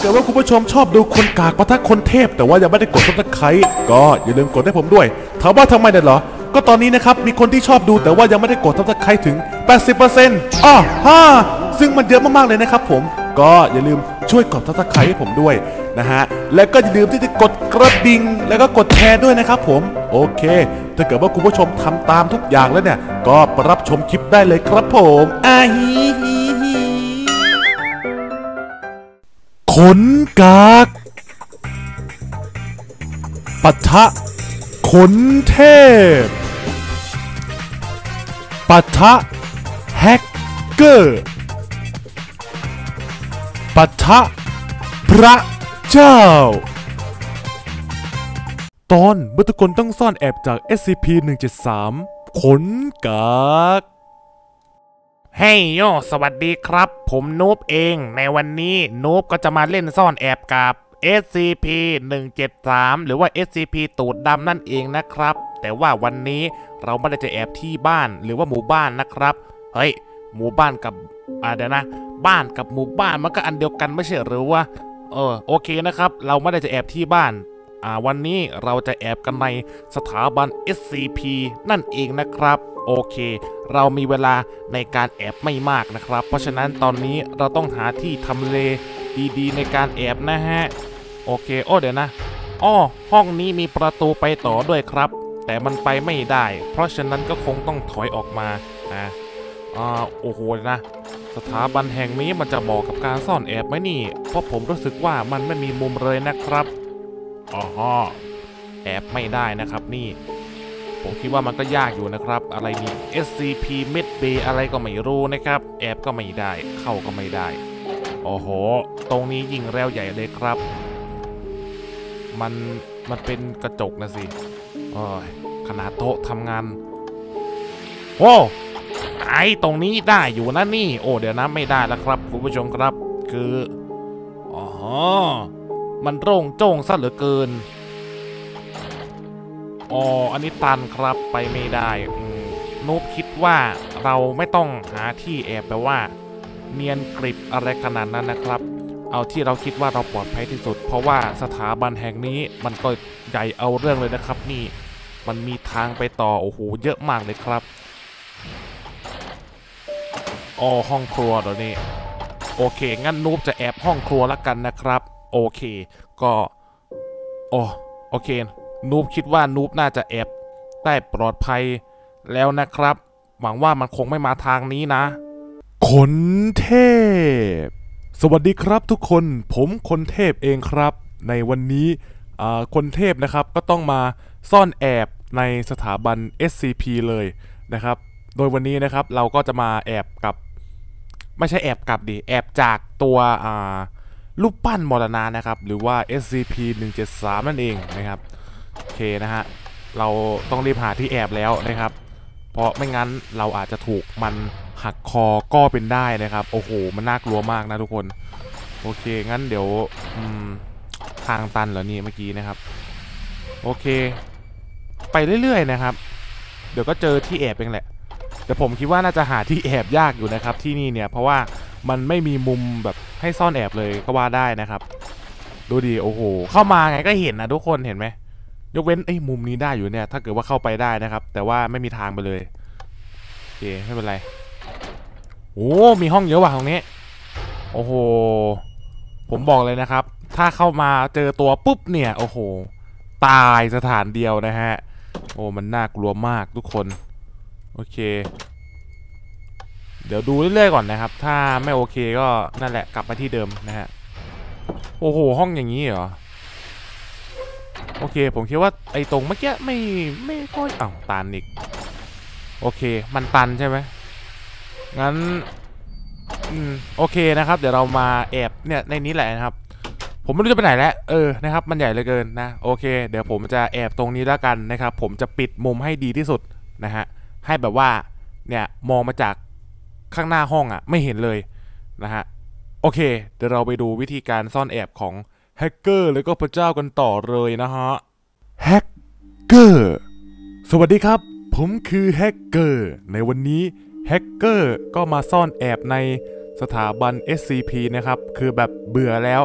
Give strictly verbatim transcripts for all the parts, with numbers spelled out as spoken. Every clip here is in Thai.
กิดว่าคุณผู้ชมชอบดูคนกากปะทะคนเทพแต่ว่ายังไม่ได้กดซับสไครต์ก็อย่าลืมกดให้ผมด้วยถามว่าทำไมเนี่ยเหรอก็ตอนนี้นะครับมีคนที่ชอบดูแต่ว่ายังไม่ได้กดซับสไครต์ถึง แปดสิบเปอร์เซ็นต์ อ้อฮ่าซึ่งมันเยอะมากๆเลยนะครับผมก็อย่าลืมช่วยกดซับสไครต์ให้ผมด้วยนะฮะและก็อย่าลืมที่จะกดกระดิ่งแล้วก็กดแชร์ด้วยนะครับผมโอเคถ้าเกิดว่าคุณผู้ชมทำตามทุกอย่างแล้วเนี่ยก็รับชมคลิปได้เลยครับผมอาฮีฮีฮีขนกากปะทะขนเทพปะทะแฮกเกอร์ปะทะพระเจ้าตอนเมื่อทุกคนต้องซ่อนแอบจาก เอส ซี พี หนึ่งเจ็ดสาม ขนกากเฮ้ยโยสวัสดีครับผมนูบเองในวันนี้นูบก็จะมาเล่นซ่อนแอบกับ เอส ซี พี หนึ่งเจ็ดสาม หรือว่า เอส ซี พี ตูดดำนั่นเองนะครับแต่ว่าวันนี้เราไม่ได้จะแอบที่บ้านหรือว่าหมู่บ้านนะครับเฮ้ยหมู่บ้านกับอ่าเดี๋ยวนะบ้านกับหมู่บ้านมันก็อันเดียวกันไม่ใช่หรือว่าเออโอเคนะครับเราไม่ได้จะแอบที่บ้านอ่าวันนี้เราจะแอบกันในสถาบัน เอส ซี พี นั่นเองนะครับโอเคเรามีเวลาในการแอบไม่มากนะครับเพราะฉะนั้นตอนนี้เราต้องหาที่ทำเลดีๆในการแอบนะฮะโอเคโอ้เดี๋ยวนะอ้อห้องนี้มีประตูไปต่อด้วยครับแต่มันไปไม่ได้เพราะฉะนั้นก็คงต้องถอยออกมานะอ่าโอ้โหนะสถาบันแห่งนี้มันจะเหมาะกับการซ่อนแอบไหมนี่เพราะผมรู้สึกว่ามันไม่มีมุมเลยนะครับอ๋อแอบไม่ได้นะครับนี่ผมคิดว่ามันก็ยากอยู่นะครับอะไรนี่ เอส ซี พี Med Bay อะไรก็ไม่รู้นะครับแอบก็ไม่ได้เข้าก็ไม่ได้โอ้โหตรงนี้ยิงแล้วใหญ่เลยครับมันมันเป็นกระจกนะสิโอ้ยขนาดโต๊ะทำงานโอ้ไอตรงนี้ได้อยู่นะนี่โอ้เดี๋ยวนะไม่ได้แล้วครับคุณผู้ชมครับคืออ๋อมันโล่งโจ้งซะเหลือเกินอ๋ออันนี้ตันครับไปไม่ได้นูบคิดว่าเราไม่ต้องหาที่แอบแบบว่าเนียนกริบอะไรขนาดนั้นนะครับเอาที่เราคิดว่าเราปลอดภัยที่สุดเพราะว่าสถาบันแห่งนี้มันก็ใหญ่เอาเรื่องเลยนะครับนี่มันมีทางไปต่อโอ้โหเยอะมากเลยครับอ๋อห้องครัวเดี๋ยวนี้โอเคงั้นนูบจะแอบห้องครัวแล้วกันนะครับโอเคก็โอ้โอเคนูบคิดว่านูบน่าจะแอบได้ปลอดภัยแล้วนะครับหวังว่ามันคงไม่มาทางนี้นะขนเทพสวัสดีครับทุกคนผมคนเทพเองครับในวันนี้คนเทพนะครับก็ต้องมาซ่อนแอบในสถาบัน เอส ซี พี เลยนะครับโดยวันนี้นะครับเราก็จะมาแอบกับไม่ใช่แอบกับดิแอบจากตัวรูปปั้นมรณะนะครับหรือว่า เอส ซี พี หนึ่งเจ็ดสาม นั่นเองนะครับโอเคนะฮะเราต้องรีบหาที่แอบแล้วนะครับเพราะไม่งั้นเราอาจจะถูกมันหักคอก็เป็นได้นะครับโอ้โหมันน่ากลัวมากนะทุกคนโอเคงั้นเดี๋ยวทางตันเหรอนี่เมื่อกี้นะครับโอเคไปเรื่อยๆนะครับเดี๋ยวก็เจอที่แอบเองแหละแต่ผมคิดว่าน่าจะหาที่แอบยากอยู่นะครับที่นี่เนี่ยเพราะว่ามันไม่มีมุมแบบให้ซ่อนแอบเลยก็ว่าได้นะครับดูดิโอ้โหเข้ามาไงก็เห็นนะทุกคนเห็นไหมยกเว้นไอ้มุมนี้ได้อยู่เนี่ยถ้าเกิดว่าเข้าไปได้นะครับแต่ว่าไม่มีทางไปเลยโอเคไม่เป็นไรโอ้มีห้องเยอะว่ะตรงนี้โอ้โหผมบอกเลยนะครับถ้าเข้ามาเจอตัวปุ๊บเนี่ยโอ้โหตายสถานเดียวนะฮะโอ้มันน่ากลัวมากทุกคนโอเคเดี๋ยวดูเรื่อยๆก่อนนะครับถ้าไม่โอเคก็นั่นแหละกลับมาที่เดิมนะฮะโอ้โหห้องอย่างนี้เหรอโอเคผมคิดว่าไอ้ตรงเมื่อกี้ไม่ไม่ค่อยอ้าวตันอีกโอเคมันตันใช่ไหมงั้นอืมโอเคนะครับเดี๋ยวเรามาแอบเนี่ยในนี้แหละนะครับผมไม่รู้จะไปไหนแล้วเออนะครับมันใหญ่เหลือเกินนะโอเคเดี๋ยวผมจะแอบตรงนี้แล้วกันนะครับผมจะปิดมุมให้ดีที่สุดนะฮะให้แบบว่าเนี่ยมองมาจากข้างหน้าห้องอ่ะไม่เห็นเลยนะฮะโอเคเดี๋ยวเราไปดูวิธีการซ่อนแอบของแฮกเกอร์แล้วก็พระเจ้ากันต่อเลยนะฮะแฮกเกอร์สวัสดีครับผมคือแฮกเกอร์ในวันนี้แฮกเกอร์ก็มาซ่อนแอบในสถาบัน เอส ซี พี นะครับคือแบบเบื่อแล้ว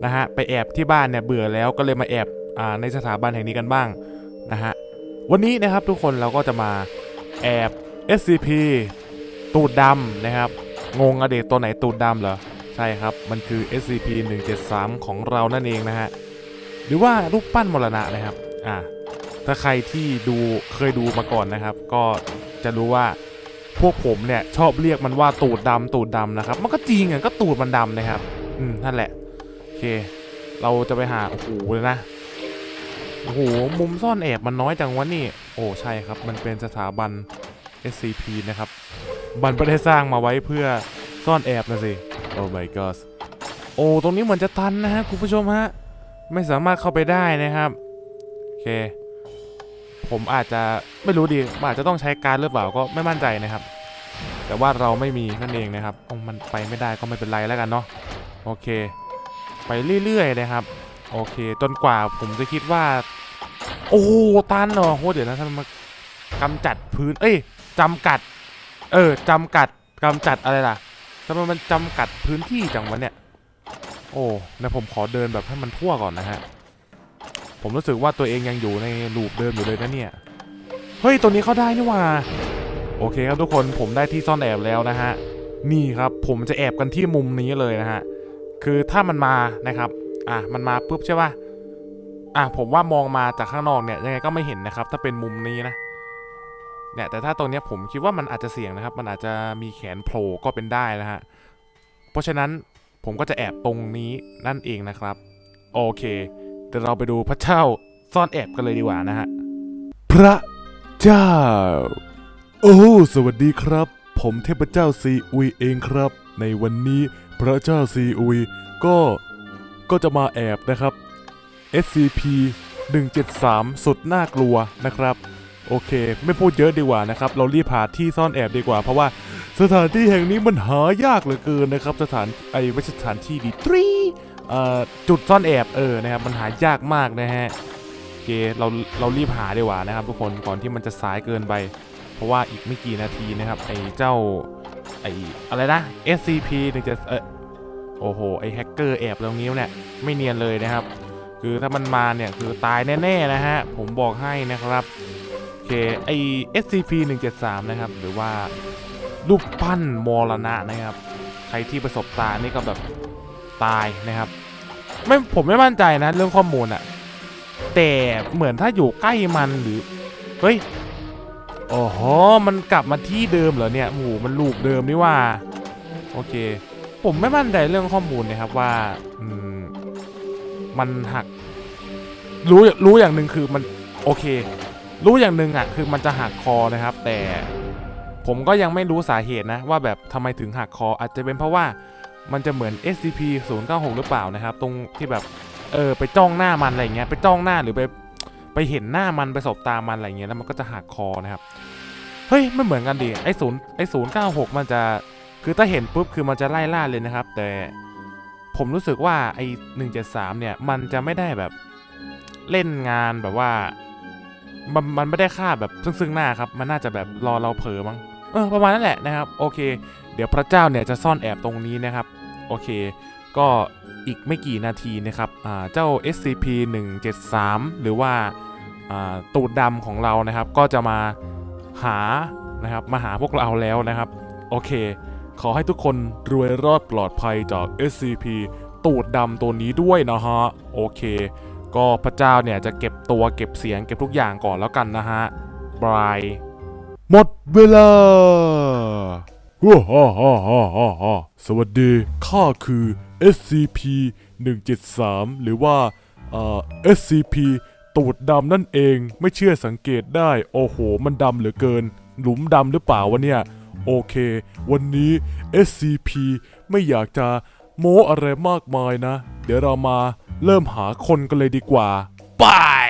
นะฮะไปแอบที่บ้านเนี่ยเบื่อแล้วก็เลยมาแอบอ่าในสถาบันแห่งนี้กันบ้างนะฮะวันนี้นะครับทุกคนเราก็จะมาแอบ เอส ซี พี ตูดดำนะครับงงอะเด็กตัวไหนตูดดำเหรอใช่ครับมันคือ เอส ซี พี หนึ่งเจ็ดสามของเรานั่นเองนะฮะหรือว่ารูปปั้นมรณะนะครับอ่าถ้าใครที่ดูเคยดูมาก่อนนะครับก็จะรู้ว่าพวกผมเนี่ยชอบเรียกมันว่าตูดดำตูดดำนะครับมันก็จริงอ่ะก็ตูดมันดำนะครับอืมนั่นแหละโอเคเราจะไปหาโอ้โหเลยนะโอ้โหมุมซ่อนแอบมันน้อยจังวะนี่โอ้ใช่ครับมันเป็นสถาบัน เอส ซี พี นะครับมันไม่ได้สร้างมาไว้เพื่อซ่อนแอบนะสิโอ้ my god โอ้ตรงนี้เหมือนจะตันนะฮะคุณผู้ชมฮะไม่สามารถเข้าไปได้นะครับโอเคผมอาจจะไม่รู้ดีอาจจะต้องใช้การหรือเปล่าก็ไม่มั่นใจนะครับแต่ว่าเราไม่มีนั่นเองนะครับมันไปไม่ได้ก็ไม่เป็นไรแล้วกันเนาะโอเคไปเรื่อยๆนะครับโอเคจนกว่าผมจะคิดว่าโอ้ตันเหรอโหเดี๋ยวนะท่านมากำจัดพื้นเอ้ยจำกัดเออจำกัดกำจัดอะไรล่ะทำไมมันจำกัดพื้นที่จังวะเนี่ยโอ้นะผมขอเดินแบบให้มันทั่วก่อนนะฮะผมรู้สึกว่าตัวเองยังอยู่ในลูปเดิมอยู่เลยนะเนี่ยเฮ้ยตัวนี้เข้าได้นี่ว่าโอเคครับทุกคนผมได้ที่ซ่อนแอบแล้วนะฮะนี่ครับผมจะแอบกันที่มุมนี้เลยนะฮะคือถ้ามันมานะครับอ่ะมันมาปุ๊บใช่ป่ะอ่ะผมว่ามองมาจากข้างนอกเนี่ยยังไงก็ไม่เห็นนะครับถ้าเป็นมุมนี้นะเนี่ยแต่ถ้าตรงนี้ผมคิดว่ามันอาจจะเสี่ยงนะครับมันอาจจะมีแขนโผล่ก็เป็นได้นะฮะเพราะฉะนั้นผมก็จะแอบตรงนี้นั่นเองนะครับโอเคเดี๋ยวเราไปดูพระเจ้าซ่อนแอบกันเลยดีกว่านะฮะพระเจ้าโอ้สวัสดีครับผมเทพเจ้าซีอุยเองครับในวันนี้พระเจ้าซีอุยก็ก็จะมาแอบนะครับ เอส ซี พี หนึ่งเจ็ดสามสุดน่ากลัวนะครับโอเคไม่พูดเยอะดีกว่านะครับเรารีบหาที่ซ่อนแอบดีกว่าเพราะว่าสถานที่แห่งนี้มันหายากเหลือเกินนะครับสถานไอ้ไม่ใช่สถานที่ดีตรีเอ่อจุดซ่อนแอบเออนะครับมันหายากมากนะฮะโอเคเราเรารีบหาดีกว่านะครับทุกคนก่อนที่มันจะสายเกินไปเพราะว่าอีกไม่กี่นาทีนะครับไอ้เจ้าไอ้อะไรนะ เอส ซี พี หนึ่งจะเออโอ้โหไอ้แฮกเกอร์แอบตรงนี้เนี่ยไม่เนียนเลยนะครับคือถ้ามันมาเนี่ยคือตายแน่ๆนะฮะผมบอกให้นะครับโอเคไอ เอส ซี พี หนึ่งเจ็ดสามนะครับหรือว่ารูปปั้นมรณะนะครับใครที่ประสบตานี่ก็แบบตายนะครับไม่ผมไม่มั่นใจนะเรื่องข้อมูลอะแต่เหมือนถ้าอยู่ใกล้มันหรือเฮ้ยโอ้โหมันกลับมาที่เดิมเหรอเนี่ยโอ้โหมันลูปเดิมนี่ว่าโอเคผมไม่มั่นใจเรื่องข้อมูลนะครับว่าอืมมันหักรู้รู้อย่างหนึ่งคือมันโอเครู้อย่างหนึ่งอ่ะคือมันจะหักคอนะครับแต่ผมก็ยังไม่รู้สาเหตุนะว่าแบบทำไมถึงหักคออาจจะเป็นเพราะว่ามันจะเหมือน เอส ซี พี ศูนย์เก้าหกหรือเปล่านะครับตรงที่แบบเออไปจ้องหน้ามันอะไรเงี้ยไปจ้องหน้าหรือไปไปเห็นหน้ามันไปสบตามันอะไรเงี้ยแล้วมันก็จะหักคอนะครับเฮ้ยไม่เหมือนกันดิไอ้ศูนย์ไอ้ศูนย์เก้าหกมันจะคือถ้าเห็นปุ๊บคือมันจะไล่ล่าเลยนะครับแต่ผมรู้สึกว่าไอ้หนึ่งเจ็ดสามเนี่ยมันจะไม่ได้แบบเล่นงานแบบว่ามันมันไม่ได้ฆ่าแบบซึ่งซึ่งหน้าครับมันน่าจะแบบรอเราเผลอมั้งเออประมาณนั้นแหละนะครับโอเคเดี๋ยวพระเจ้าเนี่ยจะซ่อนแอบตรงนี้นะครับโอเคก็อีกไม่กี่นาทีนะครับอ่าเจ้า เอส ซี พี หนึ่งเจ็ดสามหรือว่าอ่าตูดดำของเรานะครับก็จะมาหานะครับมาหาพวกเราแล้วนะครับโอเคขอให้ทุกคนรวยรอดปลอดภัยจาก เอส ซี พี ตูดดำตัวนี้ด้วยนะฮะโอเคก็พระเจ้าเนี่ยจะเก็บตัวเก็บเสียงเก็บทุกอย่างก่อนแล้วกันนะฮะบายหมดเวลาฮ่าฮ่าฮ่าฮ่าฮ่าฮ่าสวัสดีข้าคือ เอส ซี พี หนึ่งเจ็ดสามหรือว่าเอ่อ เอส ซี พี ตูดดำนั่นเองไม่เชื่อสังเกตได้โอ้โหมันดำเหลือเกินหลุมดำหรือเปล่าวะเนี่ยโอเควันนี้ เอส ซี พี ไม่อยากจะโม้อะไรมากมายนะเดี๋ยวเรามาเริ่มหาคนกันเลยดีกว่าไป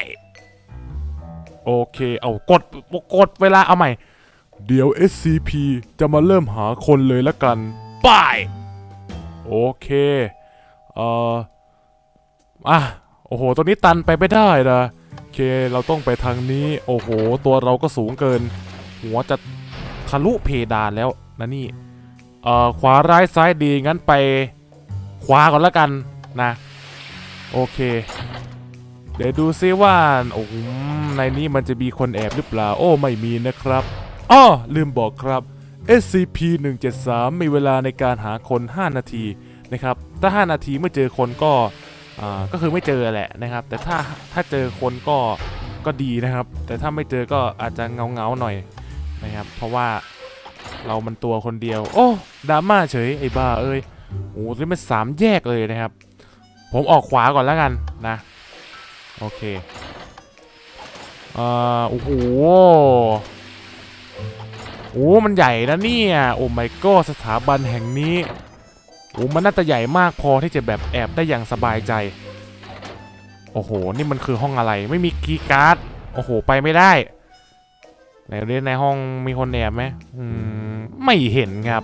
โอเคเอากดกดเวลาเอาใหม่เดี๋ยว เอส ซี พี จะมาเริ่มหาคนเลยละกันไปโอเคเอ่ออ่ะโอ้โหตัวนี้ตันไปไม่ได้นะโอเคเราต้องไปทางนี้โอ้โหตัวเราก็สูงเกินหัวจะทะลุเพดานแล้วนะนี่เอ่อขวาร้ายซ้ายดีงั้นไปขวาก่อนละกันนะโอเคเดี๋ยวดูซิว่าโอ้ในนี้มันจะมีคนแอบหรือเปล่าโอ้ไม่มีนะครับอ้อลืมบอกครับ เอส ซี พี หนึ่งเจ็ดสาม มีเวลาในการหาคนห้านาทีนะครับถ้าห้านาทีเมื่อเจอคนก็อ่าก็คือไม่เจอแหละนะครับแต่ถ้าถ้าเจอคนก็ก็ดีนะครับแต่ถ้าไม่เจอก็อาจจะเงาเงาหน่อยนะครับเพราะว่าเรามันตัวคนเดียวโอ้ดราม่าเฉยไอ้บ้าเอ้ยโอ้นี่มันสามแยกเลยนะครับผมออกขวาก่อนแล้วกันนะโอเคอ่าโอ้โหโอ้มันใหญ่นะเนี่ยโอ้ my god สถาบันแห่งนี้โอ้มันน่าจะใหญ่มากพอที่จะแบบแอบได้อย่างสบายใจโอ้โหนี่มันคือห้องอะไรไม่มีคีย์การ์ดโอ้โหไปไม่ได้ในเรื่องในห้องมีคนแอบไหมอืมไม่เห็นครับ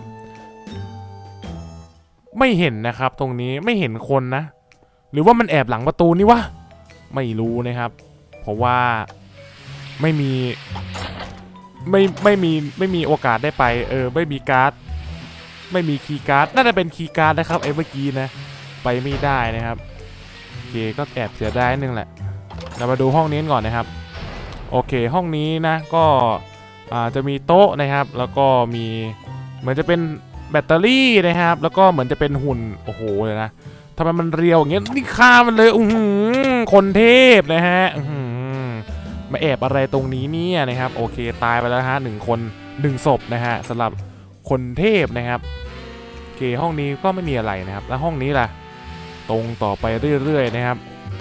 ไม่เห็นนะครับตรงนี้ไม่เห็นคนนะหรือว่ามันแอบหลังประตูนี่วะไม่รู้นะครับเพราะว่าไม่มีไม่ไม่มีไม่มีโอกาสได้ไปเออไม่มีการ์ดไม่มีคีย์การ์ดน่าจะเป็นคีย์การ์ดนะครับไอ้เมื่อกี้นะไปไม่ได้นะครับโอเคก็แอบเสียดายนึงแหละเรามาดูห้องนี้ก่อนนะครับโอเคห้องนี้นะก็จะมีโต๊ะนะครับแล้วก็มีเหมือนจะเป็นแบตเตอรี่นะครับแล้วก็เหมือนจะเป็นหุ่นโอ้โหเลยนะทำไมมันเรียวอย่างเงี้ยนี่ฆ่ามันเลยอือคนเทพนะฮะมาแอบอะไรตรงนี้เนี่ยนะครับโอเคตายไปแล้วฮะหนึ่งคนหนึ่งศพนะฮะสำหรับคนเทพนะครับโอเคห้องนี้ก็ไม่มีอะไรนะครับแล้วห้องนี้ล่ะตรงต่อไปเรื่อยๆนะครับ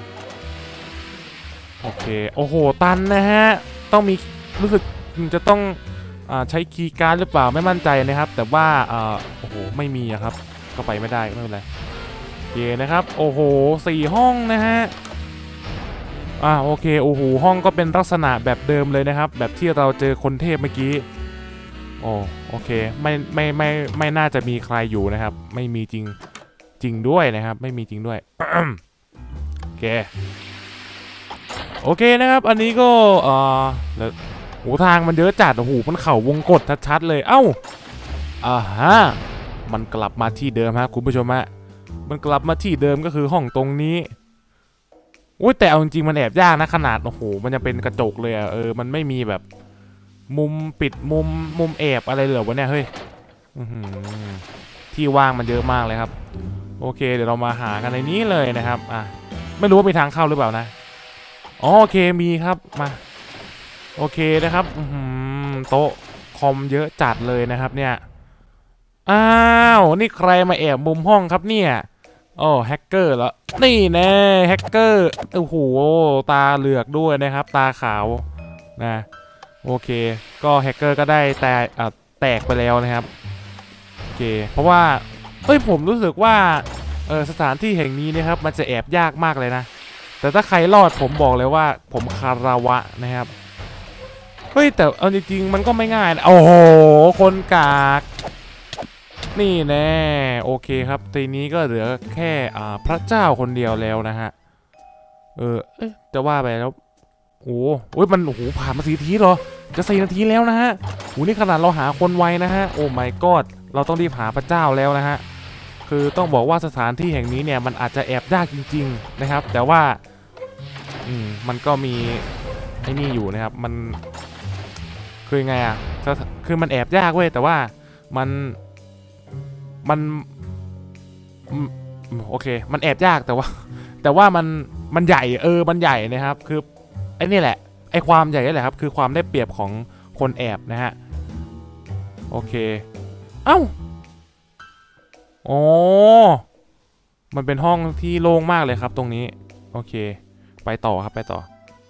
โอเคโอ้โหตันนะฮะต้องมีรู้สึกจะต้องใช้คีย์การ์ดหรือเปล่าไม่มั่นใจนะครับแต่ว่าโอ้โหไม่มีครับก็ไปไม่ได้ไม่เป็นไรโอเคนะครับโอ้โหสี่ห้องนะฮะอ่าโอเคโอ้โหห้องก็เป็นลักษณะแบบเดิมเลยนะครับแบบที่เราเจอคนเทพเมื่อกี้โอ้โอเคไม่ไม่ไม่ไม่น่าจะมีใครอยู่นะครับไม่มีจริงจริงด้วยนะครับไม่มีจริงด้วย โอเคโอเคนะครับอันนี้ก็เอ่อแล้วโอ้ทางมันเยอะจัดโอ้โหมันเข่าวงกฏชัดๆเลยเอ้าอ่าฮะมันกลับมาที่เดิมฮะคุณผู้ชมฮะมันกลับมาที่เดิมก็คือห้องตรงนี้โอ้ยแต่เอาจริงๆมันแอบยากนะขนาดโอ้โหมันจะเป็นกระจกเลยอะเออมันไม่มีแบบมุมปิดมุมมุมแอบอะไรเหลือวะเนี่ยเฮ้ยที่ว่างมันเยอะมากเลยครับโอเคเดี๋ยวเรามาหากันในนี้เลยนะครับอ่ะไม่รู้ว่ามีทางเข้าหรือเปล่านะอ๋อโอเคมีครับมาโอเคนะครับโต๊ะคอมเยอะจัดเลยนะครับเนี่ยอ้าวนี่ใครมาแอบมุมห้องครับเนี่ยโอ้แฮกเกอร์แล้วนี่แน่แฮกเกอร์โอ้โหตาเหลือกด้วยนะครับตาขาวนะโอเคก็แฮกเกอร์ก็ได้แต่แตกไปแล้วนะครับโอเคเพราะว่าเอ้ยผมรู้สึกว่าเออสถานที่แห่งนี้นะครับมันจะแอบยากมากเลยนะแต่ถ้าใครรอดผมบอกเลยว่าผมคาราวะนะครับเฮ้ยแต่เอาจริงๆมันก็ไม่ง่ายนะโอ้โหคนกากนี่แน่โอเคครับทีนี้ก็เหลือแค่อ่าพระเจ้าคนเดียวแล้วนะฮะเออเอ๊ะจะว่าไปแล้วโอ้โหมันโอ้โหผ่านมาสี่นาทีเหรอจะสี่นาทีแล้วนะฮะโอ้นี่ขนาดเราหาคนไวนะฮะโอ้ my god เราต้องรีบหาพระเจ้าแล้วนะฮะคือต้องบอกว่าสถานที่แห่งนี้เนี่ยมันอาจจะแอบยากจริงๆนะครับแต่ว่าอืมมันก็มีไอ้นี่อยู่นะครับมันคือไงอ่ะคือมันแอบยากเว้ยแต่ว่ามันมันโอเคมันแอบยากแต่ว่าแต่ว่ามันมันใหญ่เออมันใหญ่นะครับคือไอ้นี่แหละไอ้ความใหญ่นี่แหละครับคือความได้เปรียบของคนแอบนะฮะโอเคเอ้าอ๋อมันเป็นห้องที่โล่งมากเลยครับตรงนี้โอเคไปต่อครับไปต่อ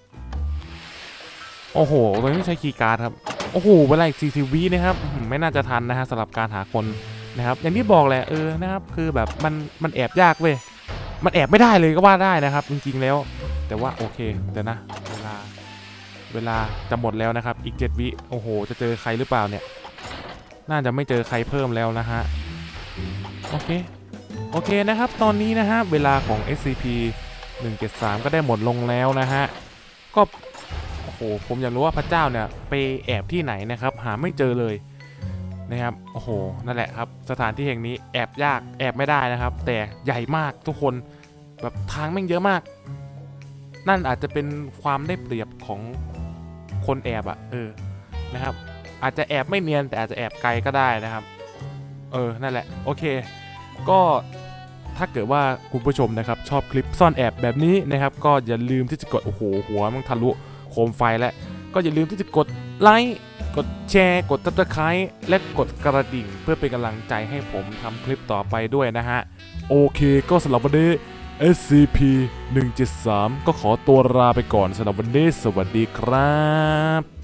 โอ้โหตรงนี้ใช้คีย์การ์ดครับโอ้โหเวลาอีกสี่สิบวินะครับไม่น่าจะทันนะฮะสำหรับการหาคนนะครับอย่างที่บอกแหละเออนะครับคือแบบมันมันแอบยากเว้ยมันแอบไม่ได้เลยก็ว่าได้นะครับจริงๆแล้วแต่ว่าโอเคเดี๋ยวนะเวลาเวลาจะหมดแล้วนะครับอีกเจ็ดวิโอ้โหจะเจอใครหรือเปล่าเนี่ยน่าจะไม่เจอใครเพิ่มแล้วนะฮะโอเคโอเคนะครับตอนนี้นะฮะเวลาของ เอส ซี พี หนึ่งเจ็ดสามก็ได้หมดลงแล้วนะฮะก็โอ้โหผมอยากรู้ว่าพระเจ้าเนี่ยไปแอบที่ไหนนะครับหาไม่เจอเลยนะครับโอ้โหนั่นแหละครับสถานที่แห่งนี้แอบยากแอบไม่ได้นะครับแต่ใหญ่มากทุกคนแบบทางแม่งเยอะมากนั่นอาจจะเป็นความได้เปรียบของคนแอบอะเออนะครับอาจจะแอบไม่เนียนแต่อาจจะแอบไกลก็ได้นะครับเออนั่นแหละโอเคก็ถ้าเกิดว่าคุณผู้ชมนะครับชอบคลิปซ่อนแอบแบบนี้นะครับก็อย่าลืมที่จะกดโอ้โหหัวมันทะลุโคมไฟแล้วก็อย่าลืมที่จะกดไลค์กดแชร์กดซับสไครต์และกดกระดิ่งเพื่อเป็นกำลังใจให้ผมทำคลิปต่อไปด้วยนะฮะโอเคก็สำหรับวันนี้ เอส ซี พี หนึ่งเจ็ดสาม ก็ขอตัวลาไปก่อนสำหรับวันนี้สวัสดีครับ